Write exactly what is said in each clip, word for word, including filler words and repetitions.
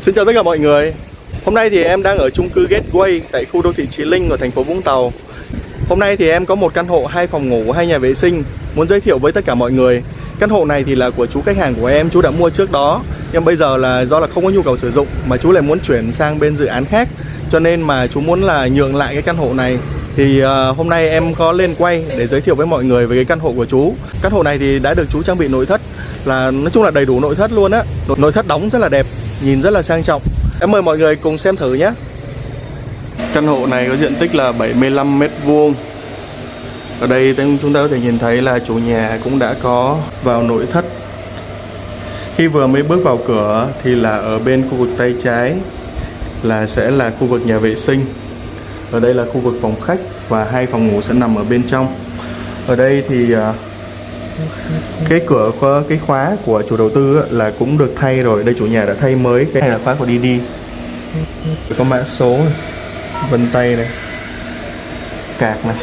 Xin chào tất cả mọi người. Hôm nay thì em đang ở chung cư Gateway tại khu đô thị Chí Linh ở thành phố Vũng Tàu. Hôm nay thì em có một căn hộ hai phòng ngủ, hai nhà vệ sinh muốn giới thiệu với tất cả mọi người. Căn hộ này thì là của chú khách hàng của em, chú đã mua trước đó. Nhưng bây giờ là do là không có nhu cầu sử dụng mà chú lại muốn chuyển sang bên dự án khác, cho nên mà chú muốn là nhượng lại cái căn hộ này. Thì uh, hôm nay em có lên quay để giới thiệu với mọi người về cái căn hộ của chú. Căn hộ này thì đã được chú trang bị nội thất, là nói chung là đầy đủ nội thất luôn á. Nội thất đóng rất là đẹp, nhìn rất là sang trọng. Em mời mọi người cùng xem thử nhé. Căn hộ này có diện tích là bảy mươi lăm mét vuông. Ở đây chúng ta có thể nhìn thấy là chủ nhà cũng đã có vào nội thất. Khi vừa mới bước vào cửa thì là ở bên khu vực tay trái là sẽ là khu vực nhà vệ sinh. Ở đây là khu vực phòng khách và hai phòng ngủ sẽ nằm ở bên trong. Ở đây thì cái cửa cái khóa của chủ đầu tư là cũng được thay rồi. Đây chủ nhà đã thay mới. Cái này là khóa của đê đê. Có mã số này, vân tay này, cạc này.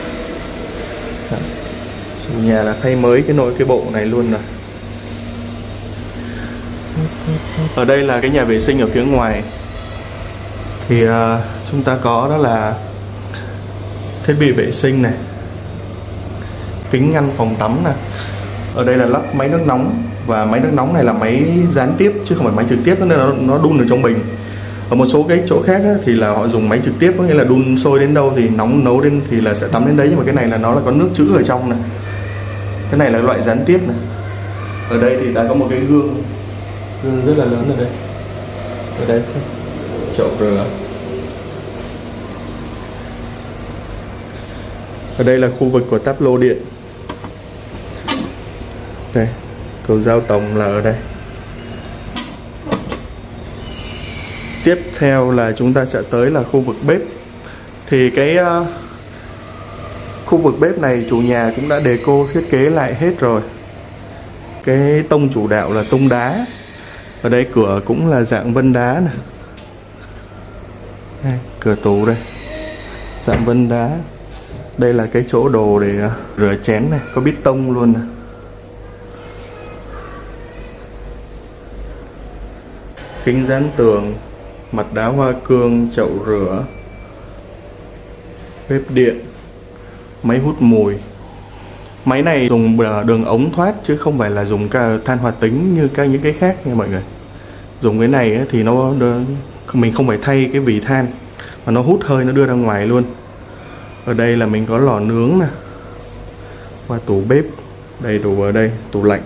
Chủ nhà là thay mới cái nội cái bộ này luôn rồi. Ở đây là cái nhà vệ sinh ở phía ngoài. Thì uh, chúng ta có đó là thiết bị vệ sinh này, kính ngăn phòng tắm này. Ở đây là lắp máy nước nóng, và máy nước nóng này là máy gián tiếp chứ không phải máy trực tiếp, nên là nó đun ở trong bình. Ở một số cái chỗ khác á, thì là họ dùng máy trực tiếp, có nghĩa là đun sôi đến đâu thì nóng nấu đến thì là sẽ tắm đến đấy, nhưng mà cái này là nó là có nước trữ ở trong này. Cái này là loại gián tiếp này. Ở đây thì đã có một cái gương, gương rất là lớn ở đây. Ở đây chậu rửa. Ở đây là khu vực của táp lô điện. Đây, cầu giao tổng là ở đây. Tiếp theo là chúng ta sẽ tới là khu vực bếp. Thì cái uh, khu vực bếp này chủ nhà cũng đã deco thiết kế lại hết rồi. Cái tông chủ đạo là tông đá. Ở đây cửa cũng là dạng vân đá này. Đây, cửa tủ đây, dạng vân đá. Đây là cái chỗ đồ để rửa chén này, có bít tông luôn này. Kính dán tường, mặt đá hoa cương, chậu rửa, bếp điện, máy hút mùi. Máy này dùng đường ống thoát chứ không phải là dùng than hoạt tính như các những cái khác nha mọi người. Dùng cái này thì nó mình không phải thay cái vỉ than mà nó hút hơi, nó đưa ra ngoài luôn. Ở đây là mình có lò nướng nè, và tủ bếp đầy đủ ở đây, tủ lạnh.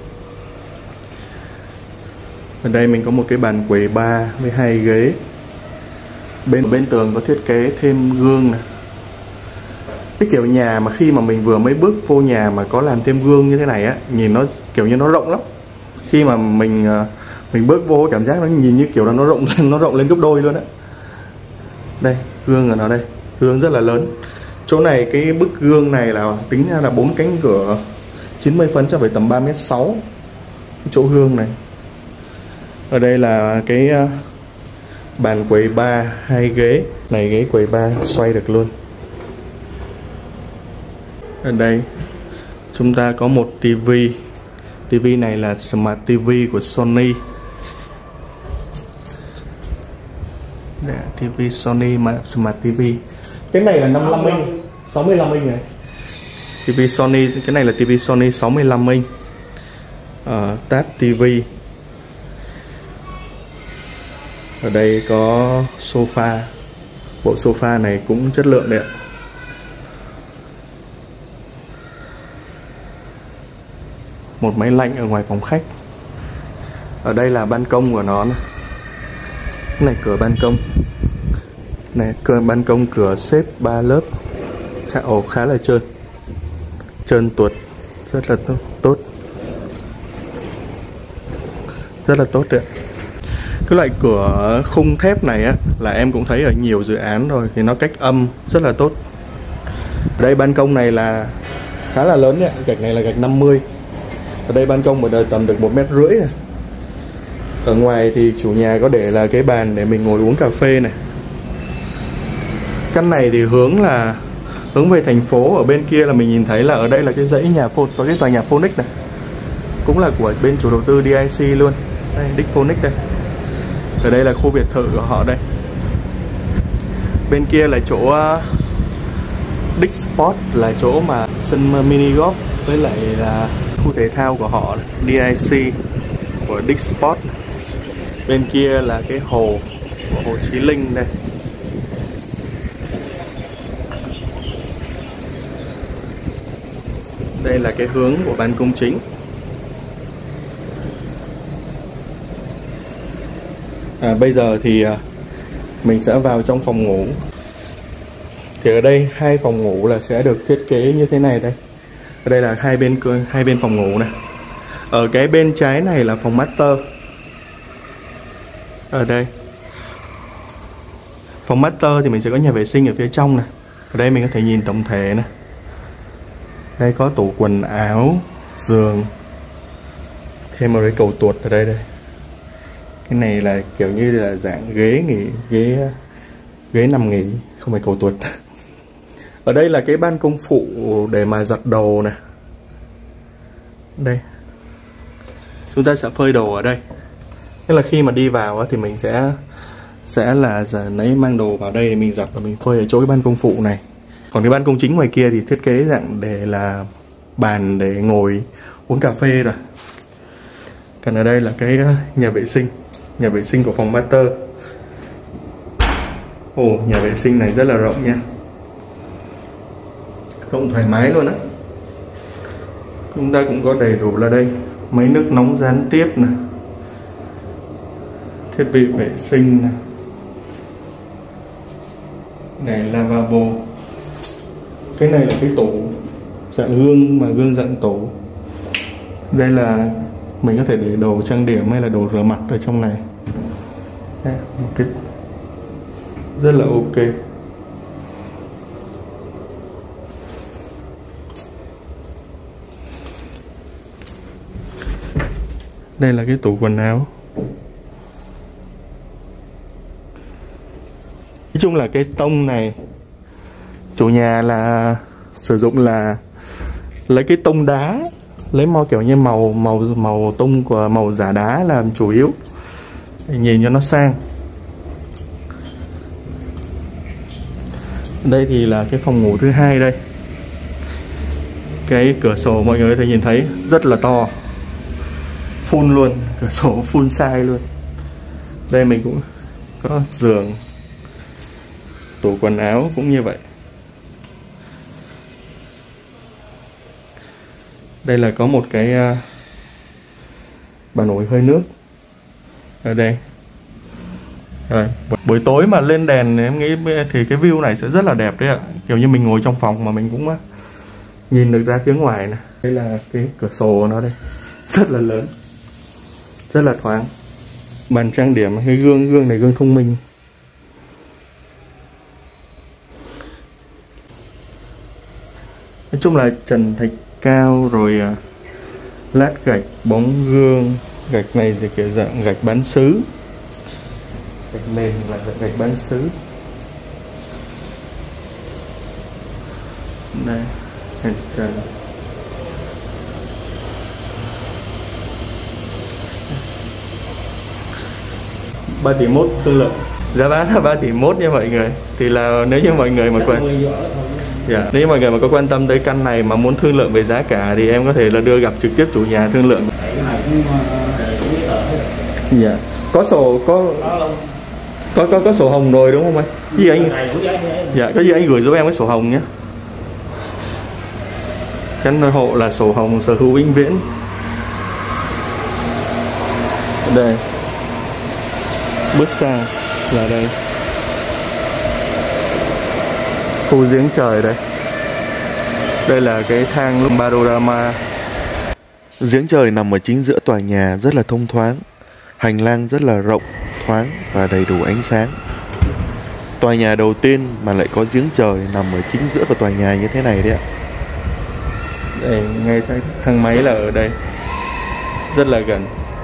Ở đây mình có một cái bàn quầy bar với hai ghế. Bên bên tường có thiết kế thêm gương nè. Cái kiểu nhà mà khi mà mình vừa mới bước vô nhà mà có làm thêm gương như thế này á, nhìn nó kiểu như nó rộng lắm. Khi mà mình mình bước vô cảm giác nó nhìn như kiểu là nó rộng lên, nó rộng lên gấp đôi luôn á. Đây, gương ở nó đây, gương rất là lớn. Chỗ này cái bức gương này là tính ra là bốn cánh cửa chín mươi phân cho phải tầm ba mét sáu. Chỗ gương này. Ở đây là cái bàn quầy bar, hai ghế. Này ghế quầy bar xoay được luôn. Ở đây chúng ta có một tivi. Tivi này là Smart ti vi của Sony. Đây, tivi Sony mà Smart ti vi. Cái này là năm mươi lăm inch, sáu mươi lăm inch này. Tivi Sony, cái này là tivi Sony sáu mươi lăm inch. Ờ, Tab ti vi. Ở đây có sofa. Bộ sofa này cũng chất lượng đấy ạ. Một máy lạnh ở ngoài phòng khách. Ở đây là ban công của nó này. Cái này cửa ban công. Này, cửa ban công cửa xếp ba lớp. Khá, ồ, khá là trơn. Trơn tuột. Rất là tốt, tốt. Rất là tốt đấy. Cái loại cửa khung thép này á là em cũng thấy ở nhiều dự án rồi, thì nó cách âm rất là tốt. Ở đây ban công này là khá là lớn đấy, gạch này là gạch năm mươi. Ở đây ban công ở đời tầm được một mét rưỡi này. Ở ngoài thì chủ nhà có để là cái bàn để mình ngồi uống cà phê này. Căn này thì hướng là hướng về thành phố. Ở bên kia là mình nhìn thấy là ở đây là cái dãy nhà phô, có cái tòa nhà Phonics này, cũng là của bên chủ đầu tư đê i xê luôn. Đây, Dick Phonics đây. Ở đây là khu biệt thự của họ đây. Bên kia là chỗ uh, Dick Sport, là chỗ mà sân mini golf với lại là khu thể thao của họ, đê i xê của Dick Sport. Bên kia là cái hồ của Hồ Chí Linh đây. Đây là cái hướng của ban công chính. À, bây giờ thì mình sẽ vào trong phòng ngủ. Thì ở đây hai phòng ngủ là sẽ được thiết kế như thế này đây. Ở đây là hai bên hai bên phòng ngủ này. Ở cái bên trái này là phòng master. Ở đây phòng master thì mình sẽ có nhà vệ sinh ở phía trong này. Ở đây mình có thể nhìn tổng thể này. Đây có tủ quần áo, giường, thêm một cái cầu tuột ở đây đây. Cái này là kiểu như là dạng ghế nghỉ, ghế ghế nằm nghỉ, không phải cầu tuột. Ở đây là cái ban công phụ để mà giặt đồ này. Đây, chúng ta sẽ phơi đồ ở đây. Tức là khi mà đi vào thì mình sẽ sẽ là lấy mang đồ vào đây để mình giặt và mình phơi ở chỗ cái ban công phụ này. Còn cái ban công chính ngoài kia thì thiết kế dạng để là bàn để ngồi uống cà phê rồi. Còn ở đây là cái nhà vệ sinh, nhà vệ sinh của phòng master. Ồ, nhà vệ sinh này rất là rộng nha, rộng thoải mái luôn á. Chúng ta cũng có đầy đủ là đây máy nước nóng gián tiếp này, thiết bị vệ sinh này, này lavabo. Cái này là cái tủ dạng gương, mà gương dạng tủ. Đây là mình có thể để đồ trang điểm hay là đồ rửa mặt ở trong này. Đây, một cái rất là ok. Đây là cái tủ quần áo. Nói chung là cái tông này chủ nhà là sử dụng là lấy cái tông đá, lấy màu kiểu như màu màu màu tông của màu giả đá làm chủ yếu để nhìn cho nó sang. Đây thì là cái phòng ngủ thứ hai đây. Cái cửa sổ mọi người có thể nhìn thấy rất là to, full luôn, cửa sổ full size luôn. Đây mình cũng có giường, tủ quần áo cũng như vậy. Đây là có một cái uh, bà nổi hơi nước ở đây. Rồi, buổi tối mà lên đèn em nghĩ thì cái view này sẽ rất là đẹp đấy ạ. Kiểu như mình ngồi trong phòng mà mình cũng uh, nhìn được ra phía ngoài này. Đây là cái cửa sổ của nó đây, rất là lớn, rất là thoáng. Bàn trang điểm, cái gương gương này gương thông minh. Nói chung là trần thạch cao rồi, uh, lát gạch, bóng gương. Gạch này thì kiểu dạng gạch bán sứ, gạch nền là gạch bán sứ. Đây, hành trần. ba tỷ mốt thương lượng. Giá bán là ba tỷ mốt nha mọi người. Thì là nếu như mọi người mà quan Dạ, nếu mọi người mà có quan tâm tới căn này mà muốn thương lượng về giá cả thì em có thể là đưa gặp trực tiếp chủ nhà thương lượng. Dạ, có sổ có có có có sổ hồng rồi đúng không anh? Cái gì anh? Dạ, có gì anh gửi giúp em cái sổ hồng nhé. Căn hộ là sổ hồng sở hữu vĩnh viễn. Đây, bước sang là đây, khu giếng trời đây. Đây là cái thang panorama. Giếng trời nằm ở chính giữa tòa nhà, rất là thông thoáng. Hành lang rất là rộng, thoáng và đầy đủ ánh sáng. Tòa nhà đầu tiên mà lại có giếng trời nằm ở chính giữa của tòa nhà như thế này đấy ạ. Đây, ngay thang máy là ở đây, rất là gần.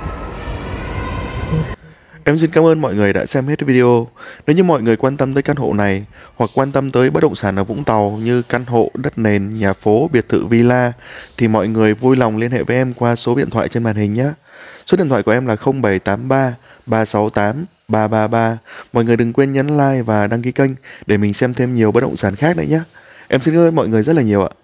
Em xin cảm ơn mọi người đã xem hết video. Nếu như mọi người quan tâm tới căn hộ này hoặc quan tâm tới bất động sản ở Vũng Tàu như căn hộ, đất nền, nhà phố, biệt thự, villa thì mọi người vui lòng liên hệ với em qua số điện thoại trên màn hình nhé. Số điện thoại của em là không bảy tám ba ba sáu tám ba ba ba. Mọi người đừng quên nhấn like và đăng ký kênh để mình xem thêm nhiều bất động sản khác nữa nhé. Em xin cảm ơn mọi người rất là nhiều ạ.